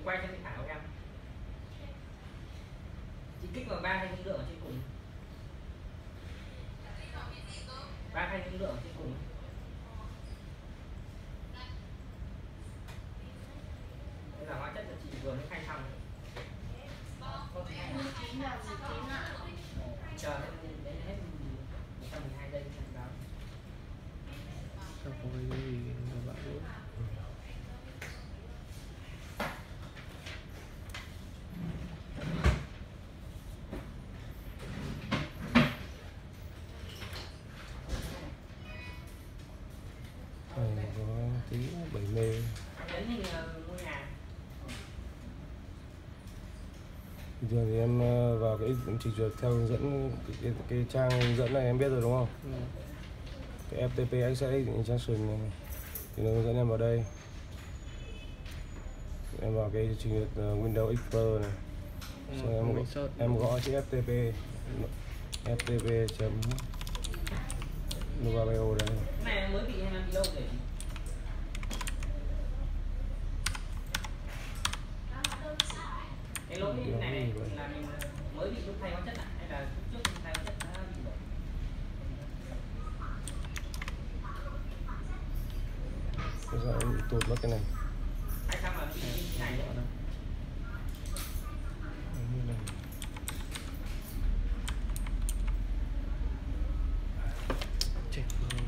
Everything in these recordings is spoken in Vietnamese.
quay cho chị Thảo em. Chị kích vào 3 thanh năng lượng ở trên cùng. 3 thanh năng lượng ở trên cùng. Đây là hóa chất của chị vừa mới khai xong. Chờ đến hết 112 giây xem báo. Sao có cái gì mà bạn luôn. Có tí 70. Đến thì mua nhà. Bình thường thì em vào cái trình duyệt theo hướng dẫn cái trang hướng dẫn này em biết rồi đúng không? Cái FTP Access Instruction này thì nó hướng dẫn em vào đây. Em vào cái trình duyệt Windows Explorer này. Xong em gõ chữ FTP chấm Novabio đây. Cái này mới bị hay là bị lâu rồi? Cái lỗi này là mình mới bị lúc thay hóa chất lại hay là lúc trước mình thay hóa chất đã bị rồi? Bây giờ em bị tụt mất cái này. Hay sao mà bị cái này nữa? Chết rồi.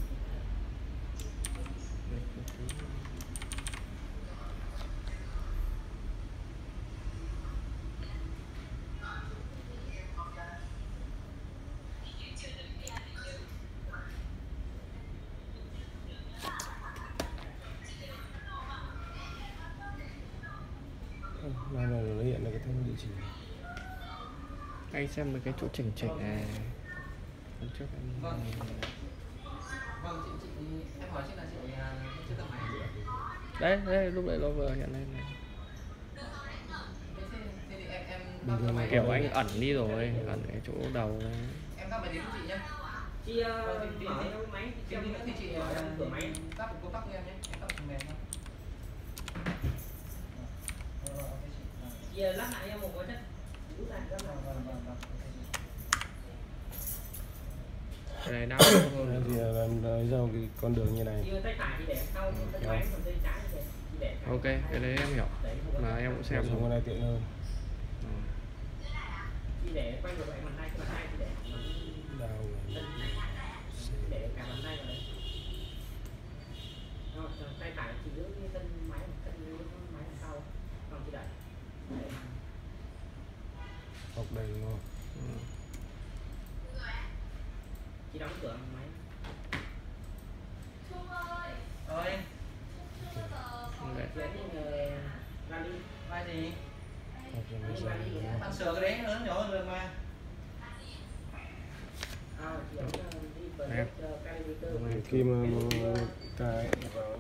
Này nó hiện là cái thanh địa chỉ. Anh xem được cái chỗ chỉnh này. Lần trước em Vâng chị em hỏi chị là chị chưa tập máy. đấy lúc đấy nó vừa hiện lên này. Thế thì em Bình thường là Kiểu anh ẩn đi rồi, ẩn cái chỗ đầu này. em tắt máy đến chị nhé. Chị mở máy thì chị rửa máy tắt công tắc cho em nhé. Em tắt phần mềm thôi. Chị lắp lại em một hóa chất. Cái này đau thì làm lấy ra cái con đường như này. Tay phải thì để sau, tay trái còn tay trái thì để. Ok, cái đấy em hiểu. Mà em cũng xem dùng con này tiện hơn. Chị để quay ngược lại bàn tay thì để Đào để cả bàn tay vào đấy. Tay phải chị giữ cái chân máy đằng sau, còn chị đẩy. học đầy đúng không? Chị đóng cửa máy. Rồi. Ra đi. Vai gì? Bạn sửa cái đấy nó nhỏ hơn mà. Khi mà cái vào